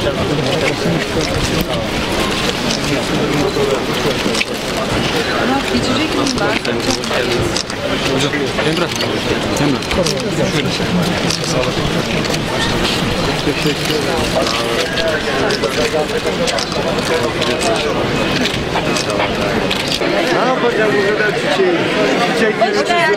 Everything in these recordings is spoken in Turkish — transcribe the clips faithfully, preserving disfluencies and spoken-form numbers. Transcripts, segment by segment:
Geçecek miyim ben? Emrah. Emrah. Şöyle. Teşekkür ederim. Ne yapacağız bu kadar çiçeği? Çiçekleri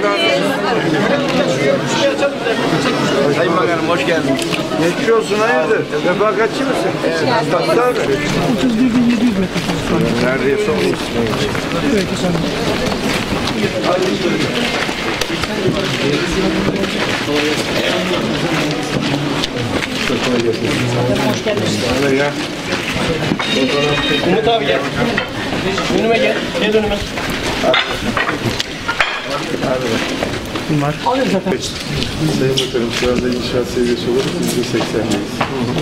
Sayın Bakanım hoş geldiniz. geçmiş olsun, hayırdır? Refakatçi misin? Evet. Hastalar mı? otuz bir bin yedi yüz metre. Neredeyse olmuş. Evet efendim. Hoş geldiniz. Umut abi gel. Önüme gel. Gel önüme. Bunlar. Alın zaten. Sayın Bakanım, şu anda inşaat seviyesi olarak yüzde seksendeyiz.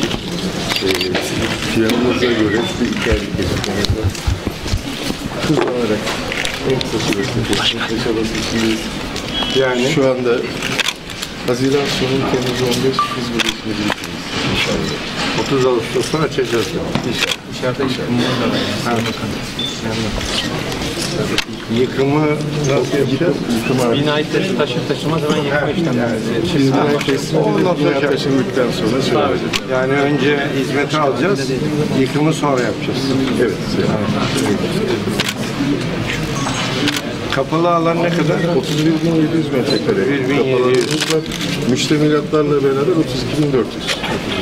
Planımıza göre bir iki aylık geçirmemiz var. Hızlanarak en kısa sürede çabası içindeyiz. Yani şu anda Haziran sonu Temmuz on beş biz bu işini bitiriz inşallah. otuz Ağustos'ta açacağız. İnşallah. İnşallah inşallah. Yıkımı nasıl yapacağız? Yıkım Binayı taşır taşımaz hemen yıkma işlemleri. Biz binayı teslim edip bina taşındıktan sonra söyleyeceğiz. Yani önce hizmeti alacağız, yıkımı sonra yapacağız. Evet. Kapalı alan ne kadar? otuz bir bin yedi yüz metrekare. bir bin yedi yüz. Var. Müştemilatlarla beraber otuz iki bin dört yüz.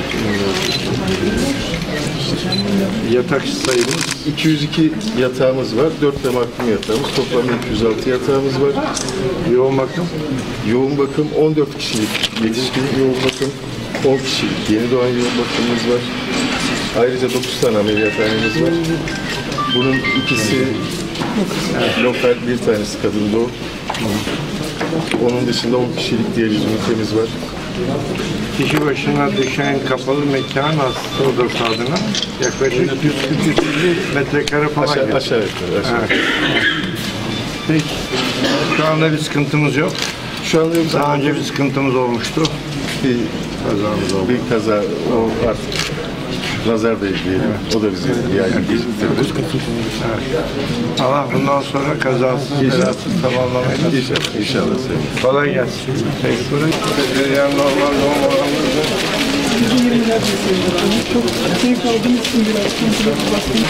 Yatak sayımız iki yüz iki yatağımız var. dört de mahkum yatağımız. Toplamda iki yüz altı yatağımız var. yoğun bakım. Yoğun bakım on dört kişilik. Yetişkin yoğun bakım on kişilik. Yeni doğan yoğun bakımımız var. Ayrıca dokuz tane ameliyathanemiz var. Bunun ikisi lokal, bir tanesi kadın doğum. Onun dışında on kişilik diyaliz ünitemiz var. Kişi başına düşen kapalı mekan hasta odası adına yaklaşık yüz kırk yüz metrekare falan. Aşağı, gelir. aşağı yukarı. Aşağı. Evet. Peki. Şu anda bir sıkıntımız yok. Şu anda yok. Daha önce bir sıkıntımız olmuştu. bir Kazamız oldu. bir kaza, o artık nazar değdi diyelim. O da bizi bir ay geciktirdi. Allah bundan sonra kazasız belasız tamamlamayı nasip etsin. İnşallah, inşallah. Kolay gelsin. Peki. Yani normal doğum oranları yirmiler çok zevk aldığımız için biraz kontrol bastım.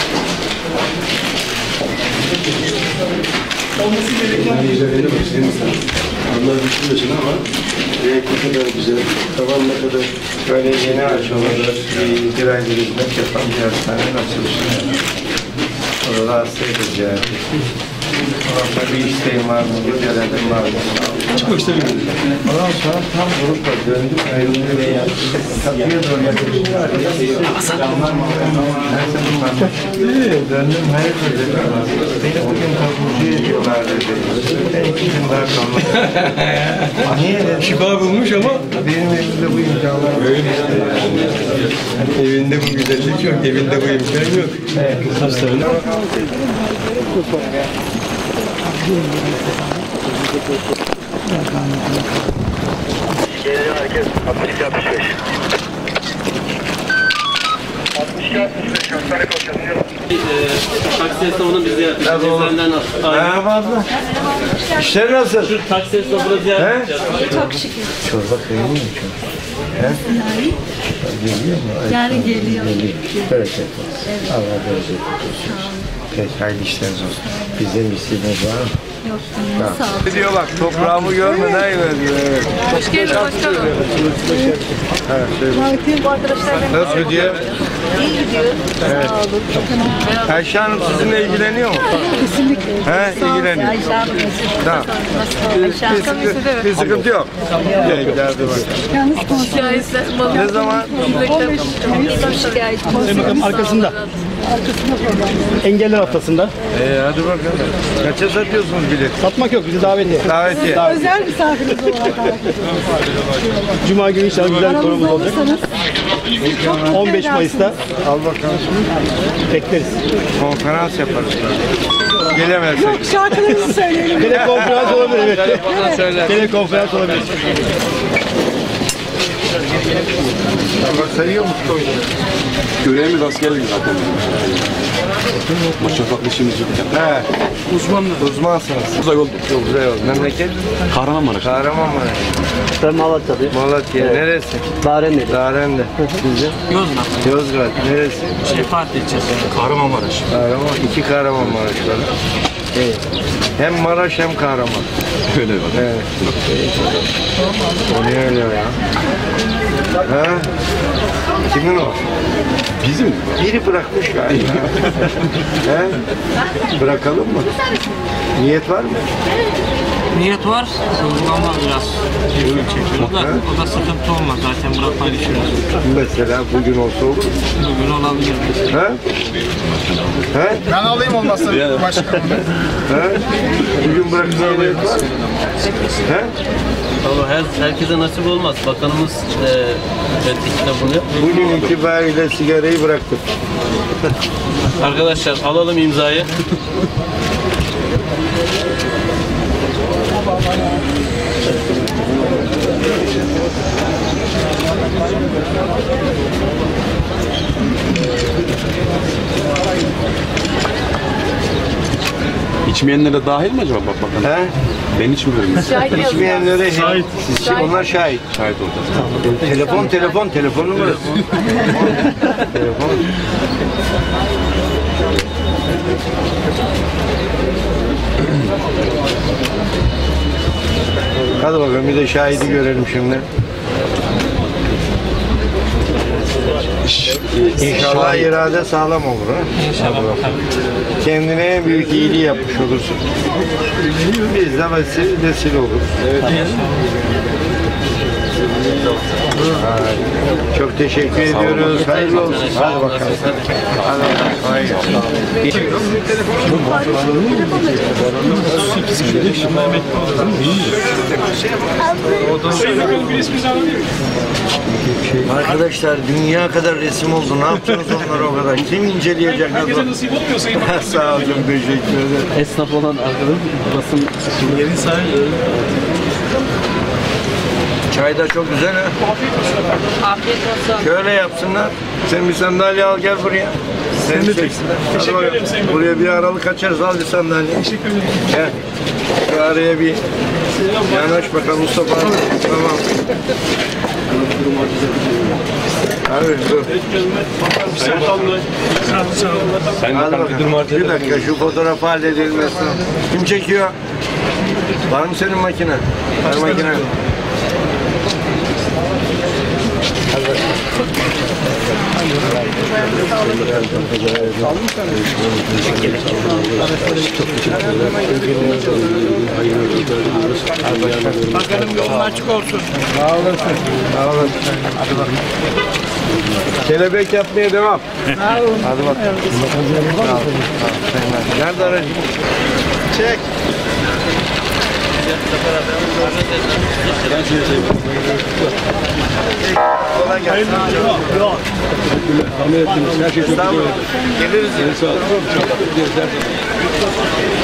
Olması gereken Allah düşünmesin ama ne kadar güzel, tavan ne kadar böyle yeni açılmış bir aydır hizmet yapan bir hastanenin açılışını orada hasta edeceğiz. Orada bir isteğim var mı, bir görevim var mı? çıkmak istemiyorum. Ondan sonra tam grupla döndük, ayrıldık ve kapıya doğru yaklaştılar. Neyse bunlar. Döndüm, hayır dedi. Beni bugün taburcu ediyorlar dedi. Ben iki gün daha kalmak. Niye dedi? Şifa bulmuş ama Benim elimde bu imkanlar var. evinde bu güzellik yok, evinde bu imkan yok. Hastanın. Geliyor herkes altmış iki altmış beş. altmış iki altmış beş hastane koşuyoruz. Taksi esnafını biz ziyaret edeceğiz. Senden al. Merhaba abla. İşler nasıl? Şu taksi esnafını ziyaret He? edeceğiz. Çok şükür. Çorba koyuyor mu? Geliyor mu? Yani geliyor. Bereket olsun. Allah bereket olsun. Peki, hayırlı işleriniz olsun. Bizden bir isteğiniz var mı? Yok, sağ ol. Diyor bak, toprağımı görmeden veriyor. Evet. Hoş geldin başkanım. Bu arkadaşlarla Nasıl gidiyor? iyi gidiyor. Sağ olun. Ayşe Hanım sizinle ilgileniyor mu? kesinlikle. He, ilgileniyor. Ayşe Hanım. Tamam. Ayşe Hanım. Bir sıkıntı yok. Gel, derdi var. Yalnız konser. Şikayetler. Ne zaman? Şikayet. Bakalım arkasında. Arkasında program. Engeller haftasında. Ee, hadi bakalım. Kaça satıyorsunuz bilet? Satmak yok, bizi davetiye. Davetiye. Özel misafiriniz olarak davet ediyoruz. Cuma günü inşallah güzel bir konumuz olacak. Olursanız çok on beş Mayıs'ta Al bakalım. bekleriz. Konferans yaparız. Gelemezsek. Yok, şarkılarınızı söyleyelim. Telekonferans olabilir, evet. Telefonla söyler. Telekonferans olabilir. Bak sayıyor musun oyunu? Görevimiz askerlik zaten. Maşrafaklı işimiz yok. He. Uzmanlar. Uzmansınız. Uzay oldu. Çok güzel oldu. Memleket? Kahramanmaraş. Kahramanmaraş. Ben Malatya'lıyım. Malatya. Neresi? Darenli. Darende. Sizce? Yozgat. Yozgat. Neresi? Şey Fatih ilçesi. Kahramanmaraş. Kahraman. İki Kahramanmaraş var. Evet. Hem Maraş hem Kahraman. Öyle bak. Evet. O ne öyle ya? Ha? Kimin o? Bizim. Biri bırakmış galiba. He? Bırakalım mı? Niyet var mı? Niyet var ama biraz tepki çekiyor da o da sıkıntı olmaz zaten bırakmayı düşünüyoruz. Mesela bugün olsa olur mu? Bugün olabilir. He? He? Ben alayım olmazsa başkanım. He? Bugün bırakmaya niyet var mı? He? Ama her, herkese nasip olmaz. Bakanımız e, reddi kitabını yapıyor. Bugün itibariyle sigarayı bıraktım. Arkadaşlar alalım imzayı. İçmeyenlere dahil mi acaba? Bak bakalım. He? Ben içmiyorum. Şahit yazıyor. İçmeyenlere şahit. Onlar şahit. Şahit olacağız. Telefon, telefon, telefon numarası. Telefon. Hadi bakalım bir de şahidi görelim şimdi. İnşallah irade sağlam olur. Ha? İnşallah. Kendine en büyük iyiliği yapmış olursun. Biz de vesile, vesile olur. Evet. Çok teşekkür ediyoruz. Hayırlı olsun. Hadi bakalım. Hadi bakalım. Hayır. Arkadaşlar dünya kadar resim oldu. Ne yaptınız onları o kadar? Kim inceleyecek? Sağ olun. Teşekkür ederim. Esnaf olan arkadaşım basın Yerin sahibi. Çay da çok güzel ha. Afiyet olsun. Şöyle yapsınlar. Sen bir sandalye al gel buraya. Seni çeksinler. Hadi bakalım. Buraya bir aralık açarız. Al bir sandalye. Teşekkür ederim. Gel. Şu araya bir yanaş bakalım Mustafa. Tamam. Abi dur. Hadi bakalım. Bir dakika şu fotoğrafı halledilmesin. Kim çekiyor? Var mı senin makine? Var makine. Bakanım yolun açık olsun. Sağ olasın. Sağ olasın. Hadi bakalım. Kelebek yapmaya devam. Hadi bakalım. Nerede aracı? Çek. Kolay gelsin. Tahmin ettiniz. Her şey çok güzel. Geliriz. Sağ olun. Çok çok.